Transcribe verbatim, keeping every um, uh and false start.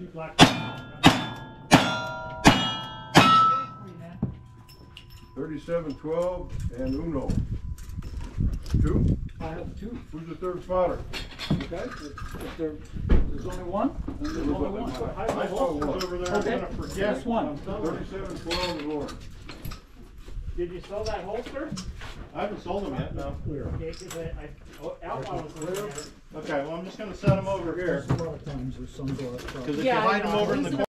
black. Thirty-seven, twelve, and Uno. Two? I have two. Who's the third spotter? Okay, if, if there, there's only one, then there's only one. So I have my I saw holsters one. over there. Okay, I'm gonna forget. Guess one. Thirty-seven, twelve, and Lauren. Did you sell that holster? I haven't sold them yet, no. Okay, because I, I, oh, Outlaw was looking at it. Okay, well, I'm just gonna set them over here. A lot of times there's some. Because if Yeah, you I hide them know. over in the corner.